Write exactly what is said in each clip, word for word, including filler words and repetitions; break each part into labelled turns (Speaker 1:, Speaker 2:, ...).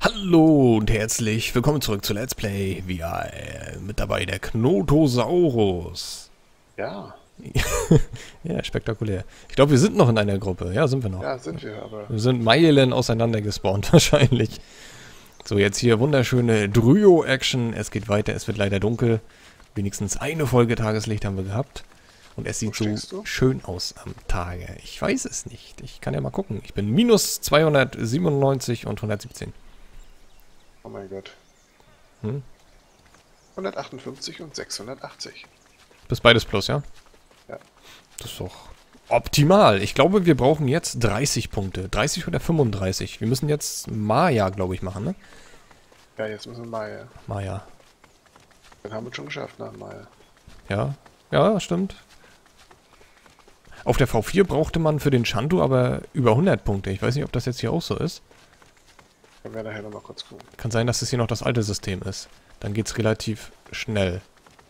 Speaker 1: Hallo und herzlich willkommen zurück zu Let's Play V R. Mit dabei der Knotosaurus.
Speaker 2: Ja,
Speaker 1: Ja, spektakulär. Ich glaube, wir sind noch in einer Gruppe. Ja, sind wir noch.
Speaker 2: ja, sind wir, aber
Speaker 1: Wir sind Meilen auseinander gespawnt, wahrscheinlich. So, jetzt hier wunderschöne Dryo-Action. Es geht weiter, es wird leider dunkel. Wenigstens eine Folge Tageslicht haben wir gehabt. Und es sieht
Speaker 2: Wo
Speaker 1: so
Speaker 2: stehst du?
Speaker 1: schön aus am Tage. Ich weiß es nicht. Ich kann ja mal gucken. Ich bin minus zweihundertsiebenundneunzig und hundertsiebzehn.
Speaker 2: oh mein Gott.
Speaker 1: Hm?
Speaker 2: hundertachtundfünfzig und sechshundertachtzig.
Speaker 1: Bis beides plus, ja?
Speaker 2: Ja.
Speaker 1: Das ist doch optimal. Ich glaube, wir brauchen jetzt dreißig Punkte. dreißig oder fünfunddreißig. Wir müssen jetzt Maya, glaube ich, machen, ne?
Speaker 2: Ja, jetzt müssen wir Maya.
Speaker 1: Maya.
Speaker 2: Dann haben wir es schon geschafft nach Maya.
Speaker 1: Ja, ja, stimmt. Auf der V vier brauchte man für den Chantu aber über hundert Punkte. Ich weiß nicht, ob das jetzt hier auch so ist.
Speaker 2: Können wir nachher nochmal kurz gucken.
Speaker 1: Kann sein, dass das hier noch das alte System ist. Dann geht's relativ schnell.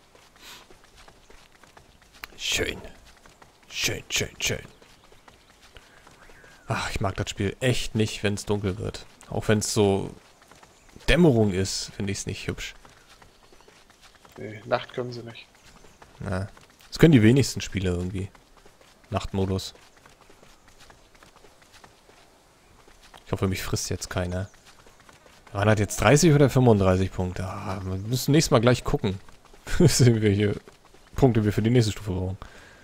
Speaker 1: Schön. Schön, schön, schön. Ach, ich mag das Spiel echt nicht, wenn es dunkel wird. Auch wenn es so Dämmerung ist, finde ich es nicht hübsch.
Speaker 2: Nee, Nacht können sie nicht.
Speaker 1: Na, das können die wenigsten Spiele irgendwie. Nachtmodus. Ich hoffe, mich frisst jetzt keiner. Man hat jetzt dreißig oder fünfunddreißig Punkte. Ah, wir müssen nächstes Mal gleich gucken, welche Punkte wir für die nächste Stufe brauchen.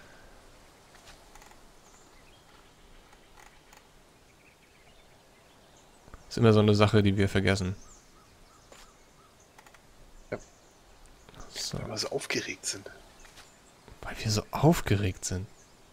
Speaker 1: Ist immer so eine Sache, die wir vergessen.
Speaker 2: Ja.
Speaker 1: So,
Speaker 2: Weil wir so aufgeregt sind.
Speaker 1: weil wir so aufgeregt sind.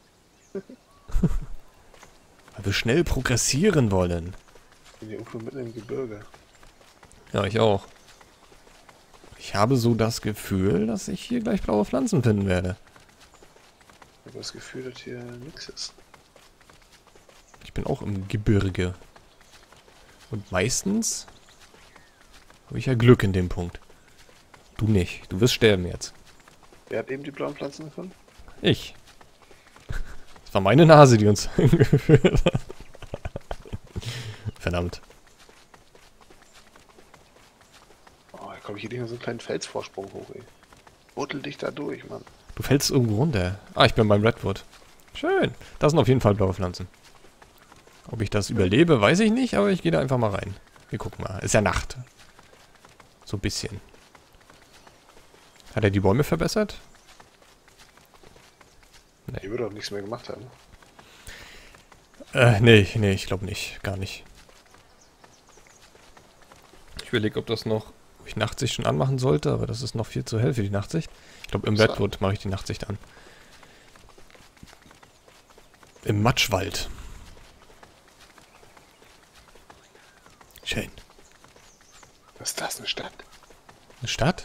Speaker 1: Weil wir schnell progressieren wollen.
Speaker 2: Ich bin hier irgendwo mitten im Gebirge.
Speaker 1: Ja, ich auch. Ich habe so das Gefühl, dass ich hier gleich blaue Pflanzen finden werde.
Speaker 2: Ich habe das Gefühl, dass hier nichts ist.
Speaker 1: Ich bin auch im Gebirge. Und meistens habe ich ja Glück in dem Punkt. Du nicht. Du wirst sterben jetzt.
Speaker 2: Wer hat eben die blauen Pflanzen gefunden?
Speaker 1: Ich. Es war meine Nase, die uns hingeführt hat. Verdammt.
Speaker 2: Oh, da komme ich hier nicht mehr so einen kleinen Felsvorsprung hoch, ey. Buddel dich da durch, Mann.
Speaker 1: Du fällst irgendwo runter. Ah, ich bin beim Redwood. Schön. Das sind auf jeden Fall blaue Pflanzen. Ob ich das überlebe, weiß ich nicht, aber ich gehe da einfach mal rein. Wir gucken mal. Ist ja Nacht. So ein bisschen. Hat er die Bäume verbessert?
Speaker 2: Die würde auch nichts mehr gemacht haben.
Speaker 1: Äh, nee, nee, ich glaube nicht. Gar nicht. Ich überlege, ob das noch, ob ich Nachtsicht schon anmachen sollte, aber das ist noch viel zu hell für die Nachtsicht. Ich glaube, im
Speaker 2: So.
Speaker 1: Redwood mache ich die Nachtsicht an. Im Matschwald. Schön.
Speaker 2: Was ist das, eine Stadt?
Speaker 1: Eine Stadt?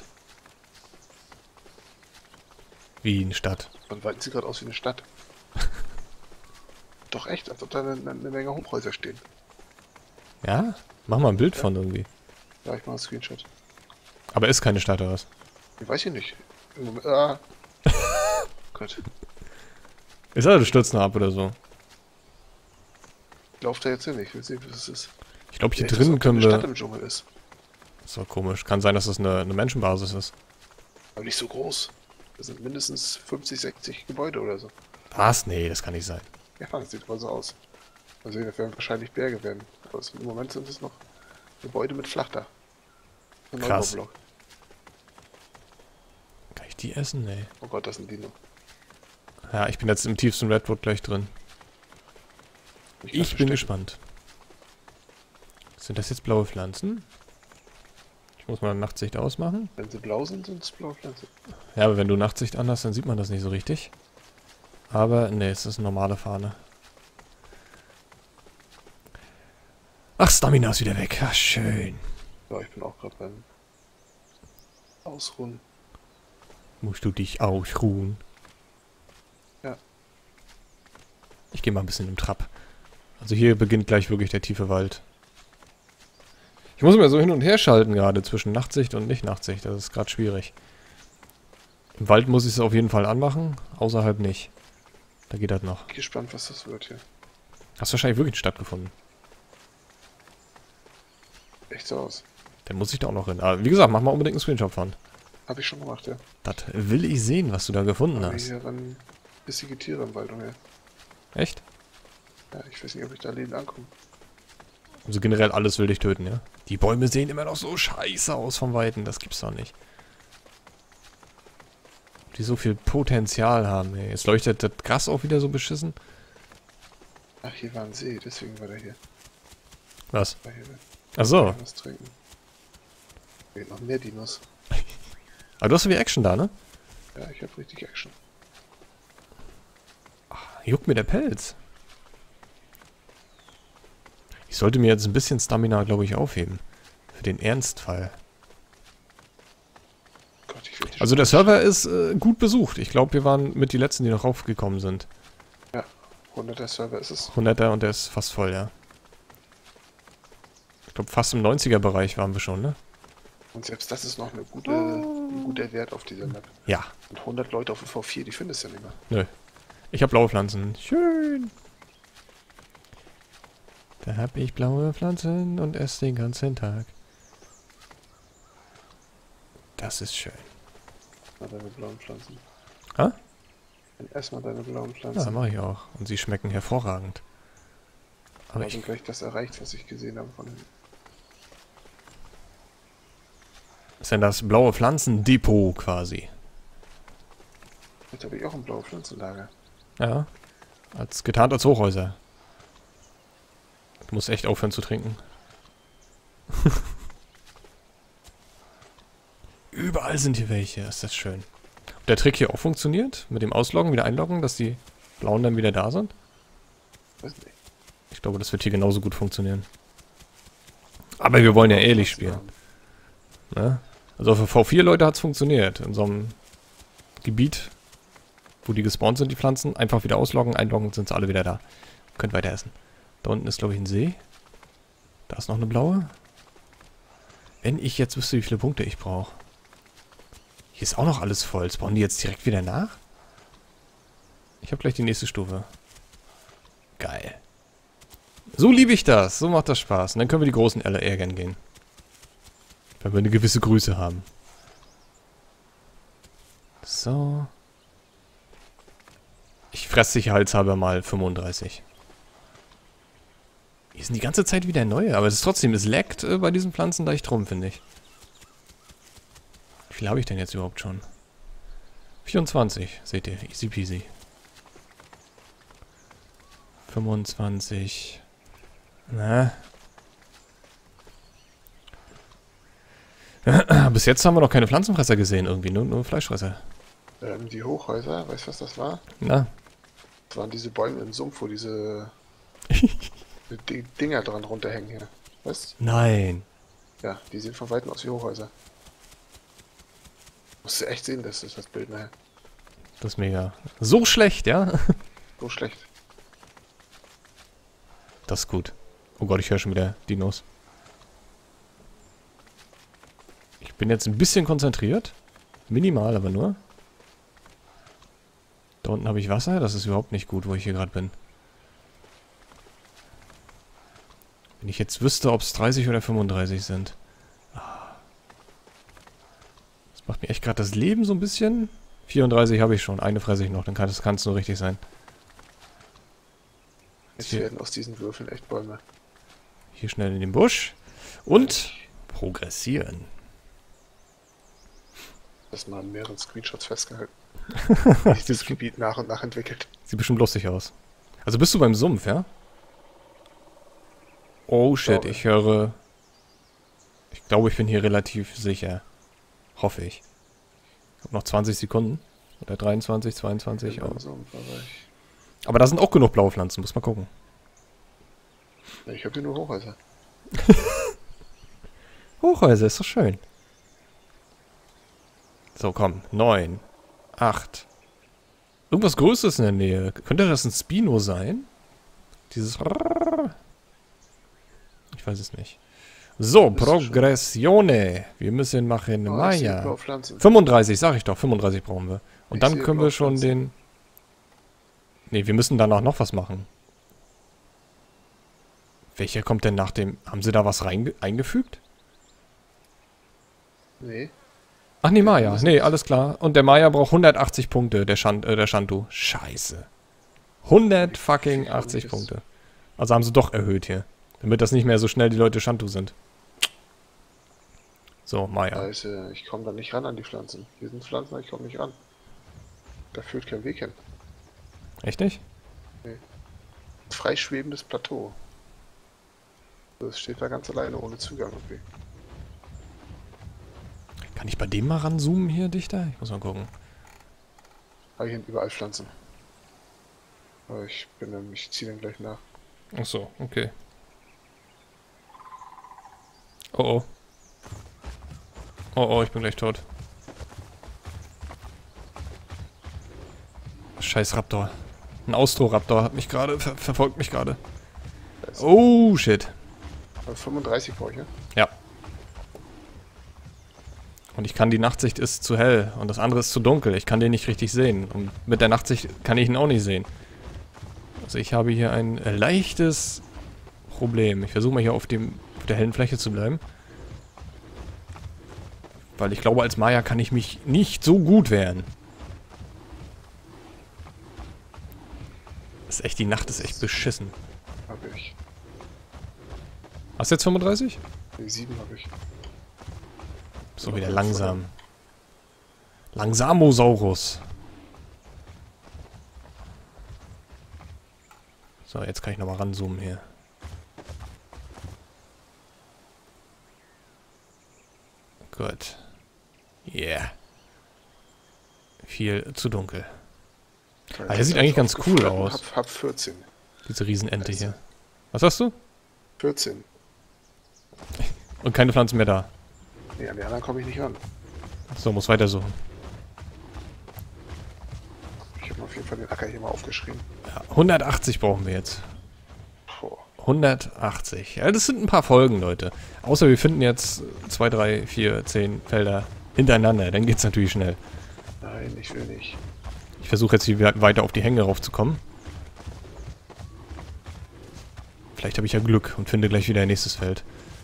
Speaker 1: Wie eine Stadt?
Speaker 2: Man Wald sieht gerade aus wie eine Stadt. Doch echt, als ob da eine, eine Menge Hochhäuser stehen.
Speaker 1: Ja? Mach mal ein Bild
Speaker 2: Ja.
Speaker 1: von irgendwie.
Speaker 2: Ja, ich mache einen Screenshot.
Speaker 1: Aber ist keine Stadt oder was?
Speaker 2: Ich weiß hier nicht. Im Moment, ah. Gott.
Speaker 1: Ist also, du stürzt noch ab oder so.
Speaker 2: Ich laufe da jetzt hin, ich will sehen, was es ist.
Speaker 1: Ich glaube, hier
Speaker 2: Vielleicht,
Speaker 1: drin
Speaker 2: als ob da
Speaker 1: können
Speaker 2: eine Stadt
Speaker 1: wir...
Speaker 2: im Dschungel ist.
Speaker 1: Das war komisch. Kann sein, dass das eine, eine Menschenbasis ist.
Speaker 2: Aber nicht so groß. Das sind mindestens fünfzig, sechzig Gebäude oder so.
Speaker 1: Was? Nee, das kann nicht sein.
Speaker 2: Ja, das sieht mal so aus. Also das werden wahrscheinlich Berge werden. Aber es, im Moment sind es noch Gebäude mit Flachdach. Ein
Speaker 1: Krass.
Speaker 2: Neubau-Block.
Speaker 1: Kann ich die essen? Nee.
Speaker 2: Oh Gott, das sind Dino.
Speaker 1: Ja, ich bin jetzt im tiefsten Redwood gleich drin.
Speaker 2: Ich,
Speaker 1: Ich bin gespannt. Sind das jetzt blaue Pflanzen? Ich muss mal Nachtsicht ausmachen.
Speaker 2: Wenn sie blau sind, sind es blaue Pflanzen.
Speaker 1: Ja, aber wenn du Nachtsicht an hast, dann sieht man das nicht so richtig. Aber, nee, es ist eine normale Fahne. Ach, Stamina ist wieder weg. Ach, schön.
Speaker 2: Ja, ich bin auch gerade beim Ausruhen.
Speaker 1: Musst du dich ausruhen.
Speaker 2: Ja.
Speaker 1: Ich gehe mal ein bisschen im Trab. Also hier beginnt gleich wirklich der tiefe Wald. Ich muss mir so hin und her schalten gerade zwischen Nachtsicht und Nicht-Nachtsicht. Das ist gerade schwierig. Im Wald muss ich es auf jeden Fall anmachen, außerhalb nicht. Da geht das noch.
Speaker 2: Ich bin gespannt, was das wird hier.
Speaker 1: Hast wahrscheinlich wirklich stattgefunden.
Speaker 2: echt so aus.
Speaker 1: Dann muss ich da auch noch hin. Aber wie gesagt, mach mal unbedingt einen Screenshot von.
Speaker 2: Habe ich schon gemacht, ja.
Speaker 1: Das will ich sehen, was du da gefunden
Speaker 2: Aber
Speaker 1: hast.
Speaker 2: hier waren bissige Tiere im Wald umher.
Speaker 1: Echt?
Speaker 2: Ja, ich weiß nicht, ob ich da lebend ankomme.
Speaker 1: Also generell alles will dich töten, ja? Die Bäume sehen immer noch so scheiße aus vom Weiten. Das gibt's doch nicht. Die so viel Potenzial haben, ey. Jetzt leuchtet das Gras auch wieder so beschissen.
Speaker 2: Ach, hier war ein See, deswegen war der hier.
Speaker 1: Was?
Speaker 2: War hier
Speaker 1: Ach so.
Speaker 2: was trinken. Da geht noch mehr Dinos.
Speaker 1: Aber du hast wieder Action da, ne?
Speaker 2: Ja, ich hab richtig Action.
Speaker 1: Juckt mir der Pelz. Ich sollte mir jetzt ein bisschen Stamina, glaube ich, aufheben. Für den Ernstfall.
Speaker 2: Gott, ich will
Speaker 1: Also der Server ist äh, gut besucht. Ich glaube, wir waren mit die Letzten, die noch raufgekommen sind.
Speaker 2: Ja, hunderter Server ist es.
Speaker 1: hunderter und der ist fast voll, ja. Ich glaube, fast im neunziger-Bereich waren wir schon, ne?
Speaker 2: Und selbst das ist noch eine gute, ein guter Wert auf dieser Map.
Speaker 1: Ja.
Speaker 2: Und hundert Leute auf V vier, die findest du ja nicht mehr.
Speaker 1: Nö. Ich habe blaue Pflanzen. Schön. Da habe ich blaue Pflanzen und esse den ganzen Tag. Das ist schön.
Speaker 2: Mal deine blauen Pflanzen.
Speaker 1: Ha?
Speaker 2: Dann ess mal deine blauen
Speaker 1: Ja,
Speaker 2: Pflanzen.
Speaker 1: mache ich auch. Und sie schmecken hervorragend. Aber
Speaker 2: Also
Speaker 1: ich...
Speaker 2: gleich das erreicht, was ich gesehen habe von dem.
Speaker 1: Ist denn das blaue Pflanzendepot quasi?
Speaker 2: Jetzt habe ich auch ein blaues Pflanzenlager.
Speaker 1: Ja. Als getarnt als Hochhäuser. Du musst echt aufhören zu trinken. Überall sind hier welche. Ist das schön. Ob der Trick hier auch funktioniert? Mit dem Ausloggen, wieder einloggen, dass die blauen dann wieder da sind?
Speaker 2: Weiß nicht.
Speaker 1: Ich glaube, das wird hier genauso gut funktionieren. Aber wir wollen ja ehrlich spielen. Ne? Also für V vier Leute hat es funktioniert. In so einem Gebiet, wo die gespawnt sind, die Pflanzen, einfach wieder ausloggen, einloggen, sind sie alle wieder da. Könnt weiter essen. Da unten ist, glaube ich, ein See. Da ist noch eine blaue. Wenn ich jetzt wüsste, wie viele Punkte ich brauche. Hier ist auch noch alles voll. Spawnen die jetzt direkt wieder nach? Ich habe gleich die nächste Stufe. Geil. So liebe ich das. So macht das Spaß. Und dann können wir die großen alle ärgern gehen. Wenn wir eine gewisse Größe haben. So. Ich fresse sicherheitshalber mal fünfunddreißig. Hier sind die ganze Zeit wieder neue, aber es ist trotzdem, es leckt äh, bei diesen Pflanzen leicht rum, finde ich. Wie viel habe ich denn jetzt überhaupt schon? vierundzwanzig, seht ihr, easy peasy. fünfundzwanzig. Na. Bis jetzt haben wir noch keine Pflanzenfresser gesehen irgendwie, nur, nur Fleischfresser.
Speaker 2: Ähm, die Hochhäuser, weißt du, was das war?
Speaker 1: Na.
Speaker 2: Das waren diese Bäume im Sumpf, wo diese die Dinger dran runterhängen hier. Weißt
Speaker 1: Nein.
Speaker 2: du? Ja, die sehen von Weitem aus wie Hochhäuser. Musst du echt sehen, das ist das Bild nachher.
Speaker 1: Das ist mega. So schlecht, ja?
Speaker 2: So schlecht.
Speaker 1: Das ist gut. Oh Gott, ich höre schon wieder Dinos. Ich bin jetzt ein bisschen konzentriert. Minimal, aber nur. Da unten habe ich Wasser. Das ist überhaupt nicht gut, wo ich hier gerade bin. Wenn ich jetzt wüsste, ob es dreißig oder fünfunddreißig sind. Das macht mir echt gerade das Leben so ein bisschen. vierunddreißig habe ich schon. Eine fresse ich noch. Dann kann es nur richtig sein.
Speaker 2: Jetzt
Speaker 1: Hier.
Speaker 2: werden aus diesen Würfeln echt Bäume.
Speaker 1: Hier schnell in den Busch. Und progressieren.
Speaker 2: Das mal in mehreren Screenshots festgehalten. Wie sich das Gebiet nach und nach entwickelt.
Speaker 1: Sieht bestimmt lustig aus. Also bist du beim Sumpf, ja? Oh shit,
Speaker 2: Glaube.
Speaker 1: ich höre... Ich glaube, ich bin hier relativ sicher. Hoffe ich. Ich habe noch zwanzig Sekunden. Oder dreiundzwanzig, zweiundzwanzig.
Speaker 2: Beim
Speaker 1: Oh.
Speaker 2: Sumpf, aber ich,
Speaker 1: Aber da sind auch genug blaue Pflanzen, muss mal gucken.
Speaker 2: ja, ich habe hier nur Hochhäuser.
Speaker 1: Hochhäuser, ist doch schön. So, komm. Neun. Acht. Irgendwas Größeres in der Nähe. Könnte das ein Spino sein? Dieses... Ich weiß es nicht. So,
Speaker 2: Das ist schon-
Speaker 1: Progressione. Wir müssen machen
Speaker 2: Oh, ich sehe
Speaker 1: Maya.
Speaker 2: blaue Pflanzen.
Speaker 1: fünfunddreißig, sag ich doch. fünfunddreißig brauchen wir. Und
Speaker 2: Ich
Speaker 1: dann
Speaker 2: sehe
Speaker 1: können wir
Speaker 2: blaue
Speaker 1: schon
Speaker 2: Pflanzen.
Speaker 1: den... Nee, wir müssen danach noch was machen. Welcher kommt denn nach dem... Haben sie da was rein eingefügt?
Speaker 2: Nee.
Speaker 1: Ach nee, Maya. Nee, alles klar. Und der Maya braucht hundertachtzig Punkte, der, Shan äh, der Shantu. Scheiße. hundert fucking achtzig Punkte. Also haben sie doch erhöht hier. Damit das nicht mehr so schnell die Leute Shantu sind. So, Maya.
Speaker 2: Also, ich komme da nicht ran an die Pflanzen. Hier sind Pflanzen, ich komme nicht ran. Da führt kein Weg hin.
Speaker 1: Echt nicht?
Speaker 2: Nee. Freischwebendes Plateau. Das steht da ganz alleine, ohne Zugang irgendwie.
Speaker 1: Kann ich bei dem mal ranzoomen hier, Dichter? Ich muss mal gucken.
Speaker 2: Aber hier sind überall Pflanzen. Aber ich bin dann, ich ziehe dann gleich nach.
Speaker 1: Ach so, okay. Oh oh. Oh oh, ich bin gleich tot. Scheiß Raptor. Ein Austro-Raptor hat mich gerade, ver verfolgt mich gerade. Oh, shit.
Speaker 2: fünfunddreißig brauche ich, ne?
Speaker 1: Ja. Und ich kann, die Nachtsicht ist zu hell und das andere ist zu dunkel. Ich kann den nicht richtig sehen. Und mit der Nachtsicht kann ich ihn auch nicht sehen. Also ich habe hier ein leichtes Problem. Ich versuche mal hier auf, dem, auf der hellen Fläche zu bleiben. Weil ich glaube, als Maya kann ich mich nicht so gut wehren. Das ist echt, die Nacht ist echt beschissen.
Speaker 2: Habe ich.
Speaker 1: Hast du jetzt fünfunddreißig?
Speaker 2: Nee, sieben habe ich.
Speaker 1: So wieder langsam. Langsamosaurus. So, jetzt kann ich nochmal ranzoomen hier. Gut. Yeah. Viel zu dunkel. Ah, der sieht eigentlich ganz cool aus.
Speaker 2: Hab, hab vierzehn.
Speaker 1: Diese Riesenente hier. Was hast du?
Speaker 2: vierzehn.
Speaker 1: Und keine Pflanzen mehr da.
Speaker 2: Nee, an die anderen komme ich nicht ran.
Speaker 1: So, muss weitersuchen.
Speaker 2: Ich habe auf jeden Fall den Acker hier mal aufgeschrieben.
Speaker 1: Ja, hundertachtzig brauchen wir jetzt.
Speaker 2: Boah.
Speaker 1: hundertachtzig. Ja, das sind ein paar Folgen, Leute. Außer wir finden jetzt zwei, drei, vier, zehn Felder hintereinander. Dann geht's natürlich schnell.
Speaker 2: Nein, ich will nicht.
Speaker 1: Ich versuche jetzt hier weiter auf die Hänge raufzukommen. Vielleicht habe ich ja Glück und finde gleich wieder ein nächstes Feld.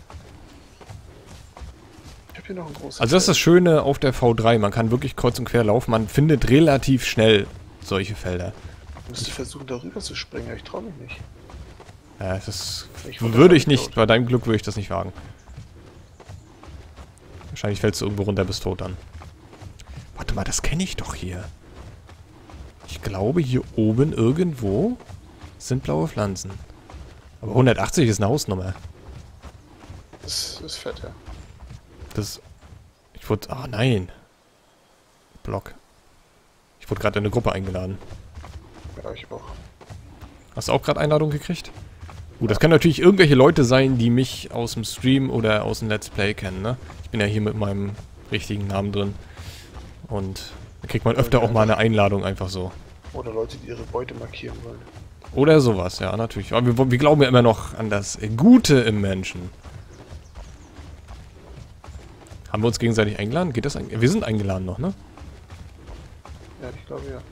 Speaker 2: Ich habe hier noch ein großes
Speaker 1: Also das ist das Schöne auf der V drei. Man kann wirklich kreuz und quer laufen. Man findet relativ schnell solche Felder.
Speaker 2: Ich müsste versuchen, darüber zu springen, aber ich traue mich nicht.
Speaker 1: Ja, das
Speaker 2: Ich
Speaker 1: würde ich nicht. Bei deinem Glück würde ich das nicht wagen. Wahrscheinlich fällst du irgendwo runter, bist tot dann. Warte mal, das kenne ich doch hier. Ich glaube, hier oben irgendwo sind blaue Pflanzen. Aber hundertachtzig ist eine Hausnummer.
Speaker 2: Das ist fett, ja.
Speaker 1: Das... Ich wurde... Ah, nein. Block. Ich wurde gerade in eine Gruppe eingeladen.
Speaker 2: Ja, ich auch.
Speaker 1: Hast du auch gerade Einladung gekriegt? Gut, das können natürlich irgendwelche Leute sein, die mich aus dem Stream oder aus dem Let's Play kennen, ne? Ich bin ja hier mit meinem richtigen Namen drin. Und da kriegt man öfter auch mal eine Einladung einfach so.
Speaker 2: Oder Leute, die ihre Beute markieren wollen.
Speaker 1: Oder sowas, ja, natürlich. Aber wir, wir glauben ja immer noch an das Gute im Menschen. Haben wir uns gegenseitig eingeladen? Geht das eigentlich? Wir sind eingeladen noch, ne?
Speaker 2: Ja, ich glaube ja.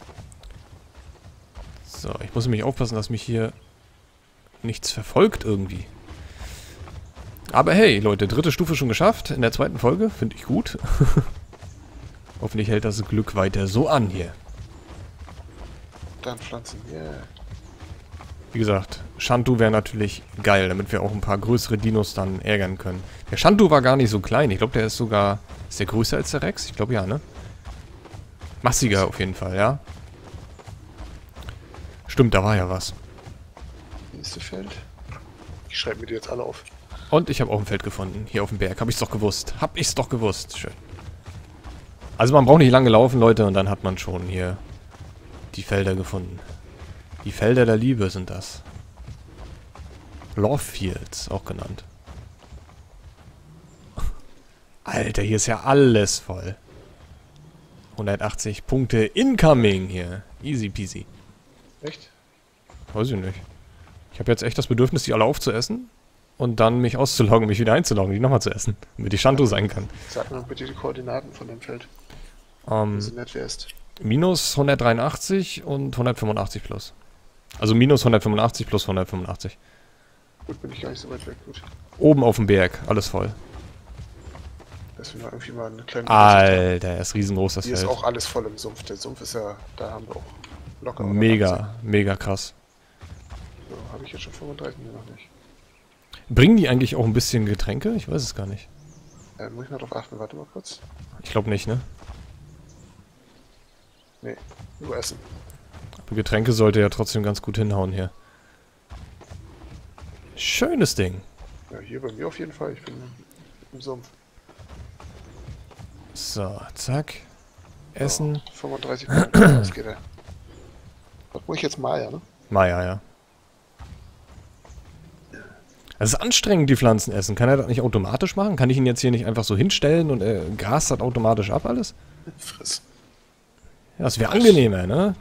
Speaker 1: So, ich muss nämlich aufpassen, dass mich hier nichts verfolgt irgendwie. Aber hey, Leute, dritte Stufe schon geschafft. In der zweiten Folge. Finde ich gut. Hoffentlich hält das Glück weiter so an hier.
Speaker 2: Dann Pflanzen, yeah.
Speaker 1: Wie gesagt, Shantu wäre natürlich geil, damit wir auch ein paar größere Dinos dann ärgern können. Der Shantu war gar nicht so klein. Ich glaube, der ist sogar... Ist der größer als der Rex? Ich glaube ja, ne? Massiger auf jeden Fall, ja. Stimmt, da war ja was.
Speaker 2: Nächste Feld. Ich schreibe mir die jetzt alle auf.
Speaker 1: Und ich habe auch ein Feld gefunden. Hier auf dem Berg. Hab ich's doch gewusst. Hab ich's doch gewusst. Schön. Also man braucht nicht lange laufen, Leute, und dann hat man schon hier die Felder gefunden. Die Felder der Liebe sind das. Love Fields, auch genannt. Alter, hier ist ja alles voll. hundertachtzig Punkte incoming hier. Easy peasy.
Speaker 2: Echt?
Speaker 1: Weiß ich nicht. Ich habe jetzt echt das Bedürfnis, die alle aufzuessen und dann mich auszuloggen, mich wieder einzuloggen, die nochmal zu essen, damit die Shantu sein kann.
Speaker 2: Sag mir bitte die Koordinaten von dem Feld.
Speaker 1: Ähm,
Speaker 2: Wenn sie nett wärst.
Speaker 1: minus hundertdreiundachtzig und hundertfünfundachtzig plus. Also minus hundertfünfundachtzig plus hundertfünfundachtzig.
Speaker 2: Gut, bin ich gar nicht so weit weg. Gut.
Speaker 1: Oben auf dem Berg, alles voll.
Speaker 2: dass wir mal irgendwie mal eine kleine...
Speaker 1: Alter, er ist riesengroß, das
Speaker 2: Hier
Speaker 1: Feld.
Speaker 2: ist auch alles voll im Sumpf. Der Sumpf ist ja... Da haben wir auch locker...
Speaker 1: Mega, mega krass.
Speaker 2: So, habe ich jetzt schon fünfunddreißig? Nee, noch nicht.
Speaker 1: Bringen die eigentlich auch ein bisschen Getränke? Ich weiß es gar nicht.
Speaker 2: Äh, muss ich mal drauf achten, warte mal kurz.
Speaker 1: Ich glaube nicht, ne?
Speaker 2: Nee, nur Essen.
Speaker 1: Aber Getränke sollte ja trotzdem ganz gut hinhauen hier. Schönes Ding.
Speaker 2: Ja, hier bei mir auf jeden Fall. Ich bin im Sumpf.
Speaker 1: So, zack. Essen.
Speaker 2: So, fünfunddreißig Minuten, das geht ja. Was muss ich jetzt mal, ja, ne?
Speaker 1: Maja, ja. Es ist anstrengend, die Pflanzen essen. Kann er das nicht automatisch machen? Kann ich ihn jetzt hier nicht einfach so hinstellen und er grast das automatisch ab alles?
Speaker 2: Friss.
Speaker 1: Ja, das wäre angenehmer, ne?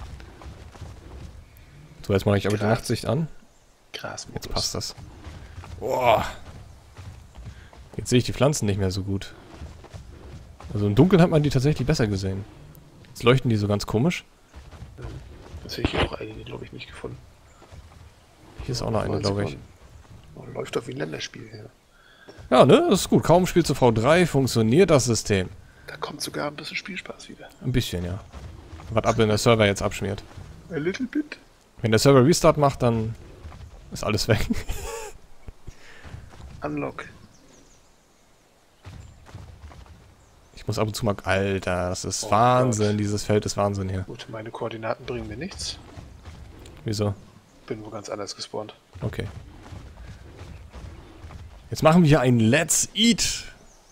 Speaker 1: So, jetzt mache ich aber die
Speaker 2: Gras.
Speaker 1: Nachtsicht an.
Speaker 2: Gras.
Speaker 1: Jetzt passt das. Boah. Jetzt sehe ich die Pflanzen nicht mehr so gut. Also im Dunkeln hat man die tatsächlich besser gesehen. Jetzt leuchten die so ganz komisch.
Speaker 2: Das sehe ich hier auch eine, glaube ich, nicht gefunden.
Speaker 1: Hier ist auch noch eine, glaube ich.
Speaker 2: Oh, läuft doch wie ein Länderspiel hier.
Speaker 1: Ja, ne? Das ist gut. Kaum spielt zu V drei, funktioniert das System.
Speaker 2: Da kommt sogar ein bisschen Spielspaß wieder.
Speaker 1: Ein bisschen, ja. Was ab, wenn der Server jetzt abschmiert.
Speaker 2: A little bit.
Speaker 1: Wenn der Server Restart macht, dann ist alles weg.
Speaker 2: Unlock.
Speaker 1: Ich muss ab und zu mal... Alter, das ist
Speaker 2: Oh
Speaker 1: Wahnsinn.
Speaker 2: Gott.
Speaker 1: Dieses Feld ist Wahnsinn hier.
Speaker 2: Gut, meine Koordinaten bringen mir nichts.
Speaker 1: Wieso?
Speaker 2: Bin wo ganz anders gespawnt.
Speaker 1: Okay. Jetzt machen wir hier ein Let's Eat.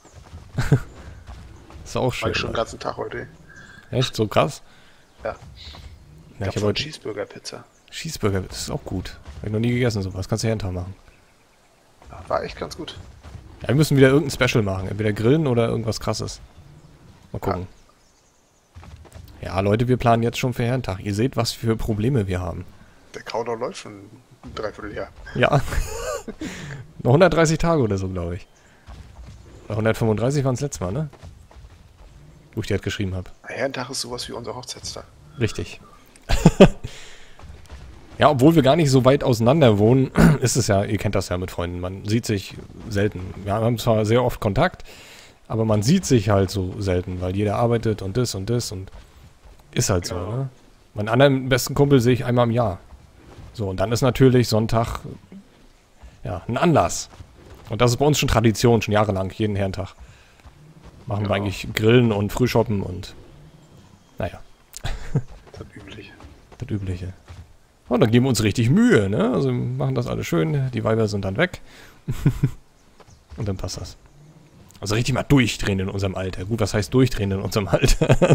Speaker 1: Ist auch
Speaker 2: Mach
Speaker 1: schön.
Speaker 2: ich schon den
Speaker 1: oder?
Speaker 2: ganzen Tag heute.
Speaker 1: Echt? So krass?
Speaker 2: Ja.
Speaker 1: Ja,
Speaker 2: Ich
Speaker 1: ich
Speaker 2: hab
Speaker 1: habe
Speaker 2: schon
Speaker 1: heute
Speaker 2: Cheeseburger-Pizza.
Speaker 1: Cheeseburger. Das ist auch gut. Hab ich noch nie gegessen, sowas. Kannst du jeden Tag machen.
Speaker 2: Ja, war echt ganz gut.
Speaker 1: Ja, wir müssen wieder irgendein Special machen. Entweder grillen oder irgendwas krasses. Mal gucken. Ja, Leute, wir planen jetzt schon für Herrentag. Ihr seht, was für Probleme wir haben.
Speaker 2: Der Countdown läuft schon ein Dreivierteljahr.
Speaker 1: Ja. Noch hundertdreißig Tage oder so, glaube ich. Oder hundertfünfunddreißig waren es letztes Mal, ne? Wo ich dir halt geschrieben habe.
Speaker 2: Herrentag ist sowas wie unser Hochzeitstag.
Speaker 1: Richtig. Ja, obwohl wir gar nicht so weit auseinander wohnen, ist es ja, ihr kennt das ja mit Freunden, man sieht sich selten. Wir haben zwar sehr oft Kontakt, aber man sieht sich halt so selten, weil jeder arbeitet und das und das und ist halt
Speaker 2: Genau.
Speaker 1: so, ne? Meinen anderen besten Kumpel sehe ich einmal im Jahr. So, und dann ist natürlich Sonntag, ja, ein Anlass. Und das ist bei uns schon Tradition, schon jahrelang, jeden Herrentag. Machen wir
Speaker 2: Ja.
Speaker 1: eigentlich Grillen und Frühshoppen und, naja,
Speaker 2: Das Übliche.
Speaker 1: das Übliche. Und dann geben wir uns richtig Mühe, ne? Also wir machen das alles schön, die Weiber sind dann weg. Und dann passt das. Also richtig mal durchdrehen in unserem Alter. Gut, was heißt durchdrehen in unserem Alter?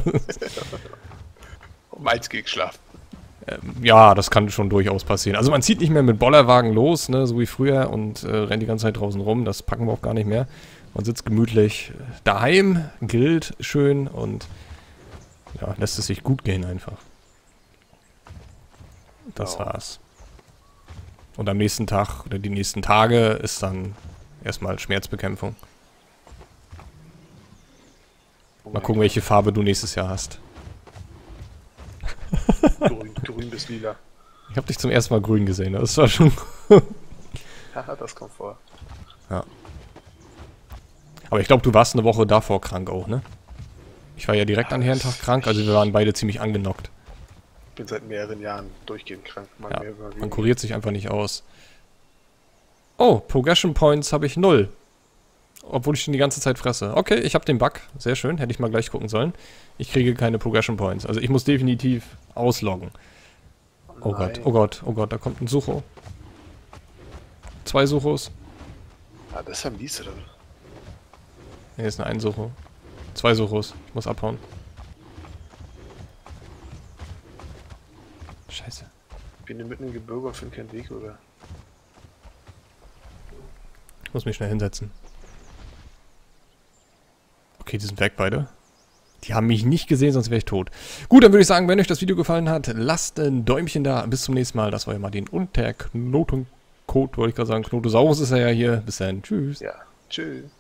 Speaker 2: Um eins gegen Schlaf.
Speaker 1: ähm, ja, das kann schon durchaus passieren. Also man zieht nicht mehr mit Bollerwagen los, ne, so wie früher und äh, rennt die ganze Zeit draußen rum. Das packen wir auch gar nicht mehr. Man sitzt gemütlich daheim, grillt schön und ja, lässt es sich gut gehen einfach. Das
Speaker 2: Ja.
Speaker 1: war's. Und am nächsten Tag oder die nächsten Tage ist dann erstmal Schmerzbekämpfung. Mal gucken, welche Farbe du nächstes Jahr hast.
Speaker 2: Grün, grün bis lila.
Speaker 1: Ich habe dich zum ersten Mal grün gesehen, das war schon...
Speaker 2: Haha, das kommt vor.
Speaker 1: Aber ich glaube, du warst eine Woche davor krank auch, ne? Ich war ja direkt an Herrentag krank, also wir waren beide ziemlich angenockt.
Speaker 2: Ich bin seit mehreren Jahren durchgehend krank. Mal
Speaker 1: Ja,
Speaker 2: mehr, mal
Speaker 1: man
Speaker 2: weniger.
Speaker 1: kuriert sich einfach nicht aus. Oh, Progression Points habe ich null. Obwohl ich schon die ganze Zeit fresse. Okay, ich habe den Bug. Sehr schön, hätte ich mal gleich gucken sollen. Ich kriege keine Progression Points. Also ich muss definitiv ausloggen. Oh
Speaker 2: Nein.
Speaker 1: Gott, oh Gott, oh Gott, da kommt ein Sucho. Zwei Suchos.
Speaker 2: Ah, das ist ja mies, oder?
Speaker 1: Ne, ist nur ein Sucho. Zwei Suchos. Ich muss abhauen. Scheiße.
Speaker 2: Ich bin hier mitten im Gebirge und finde keinen Weg, oder?
Speaker 1: Ich muss mich schnell hinsetzen. Okay, die sind weg beide. Die haben mich nicht gesehen, sonst wäre ich tot. Gut, dann würde ich sagen, wenn euch das Video gefallen hat, lasst ein Däumchen da. Bis zum nächsten Mal. Das war ja Martin und der Knotencode, wollte ich gerade sagen. Knotosaurus ist er ja hier. Bis dann. Tschüss.
Speaker 2: Ja. Tschüss.